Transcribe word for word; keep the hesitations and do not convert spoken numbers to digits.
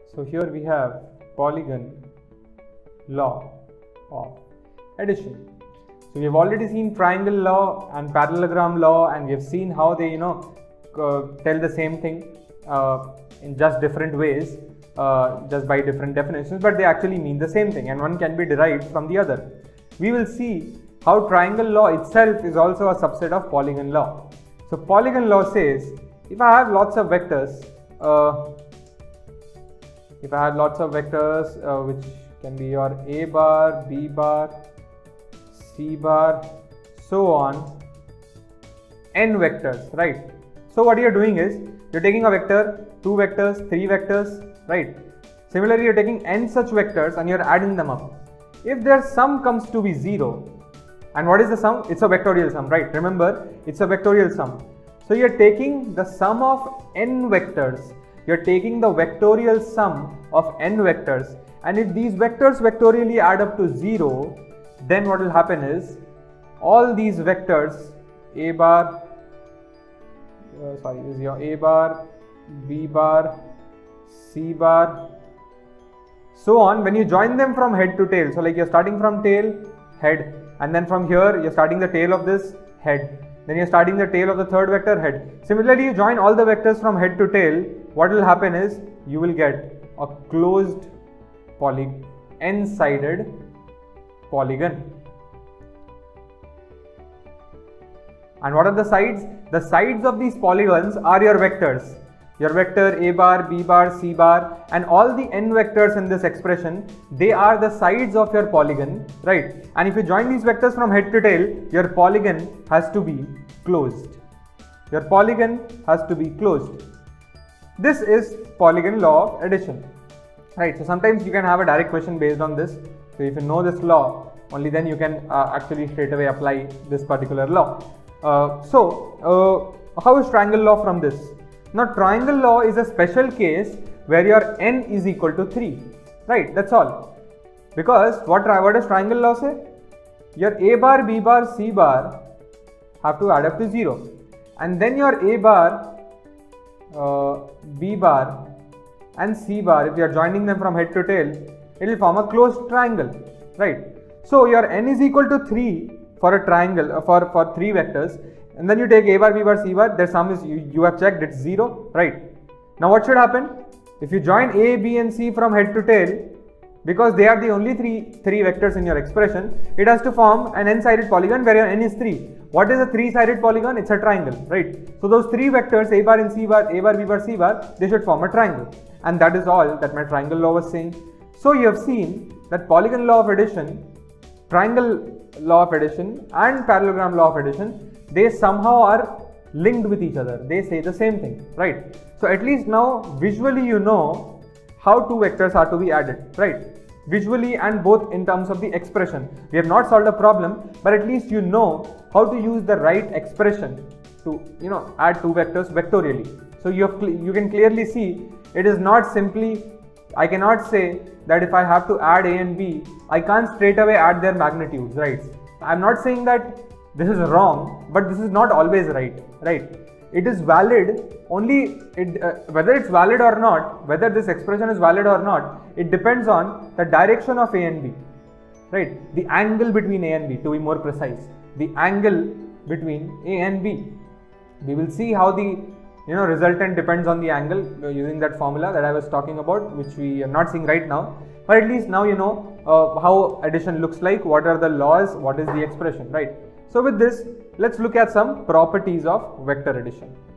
So here we have polygon law of addition. So we have already seen triangle law and parallelogram law, and we have seen how they, you know, uh, tell the same thing uh, in just different ways, uh, just by different definitions, but they actually mean the same thing, and one can be derived from the other. We will see how triangle law itself is also a subset of polygon law. So polygon law says, if I have lots of vectors, uh, if I have lots of vectors uh, which can be your A bar, B bar, C bar, so on, n vectors, right? So what you're doing is, you're taking a vector, two vectors, three vectors, right? Similarly, you're taking n such vectors and you're adding them up. If their sum comes to be zero, and what is the sum? It's a vectorial sum, right? Remember, it's a vectorial sum. So you're taking the sum of n vectors, you're taking the vectorial sum of n vectors, and if these vectors vectorially add up to zero, then what will happen is, all these vectors, A bar, uh, sorry, this is your A bar, B bar, C bar, so on, when you join them from head to tail, so like you're starting from tail, head, and then from here you're starting the tail of this, head, then you're starting the tail of the third vector, head. Similarly, you join all the vectors from head to tail, what will happen is, you will get a closed poly, n-sided polygon. And what are the sides? The sides of these polygons are your vectors. Your vector A bar, B bar, C bar, and all the n vectors in this expression, they are the sides of your polygon, right? And if you join these vectors from head to tail, your polygon has to be closed. Your polygon has to be closed. This is polygon law of addition, right? So sometimes you can have a direct question based on this. So if you know this law, only then you can uh, actually straight away apply this particular law. Uh, so uh, how is triangle law from this? Now triangle law is a special case where your n is equal to three, right? That's all. Because what, what does triangle law say? Your A bar, B bar, C bar have to add up to zero, and then your A bar, uh, B bar and C bar, if you are joining them from head to tail, it will form a closed triangle, right? So your n is equal to three for a triangle, uh, for, for three vectors, and then you take A bar, B bar, C bar, their sum is, you, you have checked, it's zero, right? Now what should happen? If you join A, B and C from head to tail, because they are the only three, three vectors in your expression, it has to form an n-sided polygon where your n is three. What is a three-sided polygon? It's a triangle, right? So those three vectors, A bar and C bar, A bar, B bar, C bar, they should form a triangle. And that is all that my triangle law was saying. So you have seen that polygon law of addition, triangle law of addition and parallelogram law of addition, they somehow are linked with each other. They say the same thing, right? So at least now visually you know how two vectors are to be added, right? Visually and both in terms of the expression. We have not solved a problem, but at least you know how to use the right expression to, you know, add two vectors vectorially. So you have, you can clearly see it is not simply, I cannot say that if I have to add A and B, I can't straight away add their magnitudes, right? I'm not saying that this is wrong, but this is not always right, right? It is valid only, it, uh, whether it's valid or not, whether this expression is valid or not, it depends on the direction of A and B, right? The angle between A and B, to be more precise, the angle between A and B. We will see how the, you know, resultant depends on the angle uh, using that formula that I was talking about, which we are not seeing right now, but at least now you know uh, how addition looks like, what are the laws, what is the expression, right? So with this, let's look at some properties of vector addition.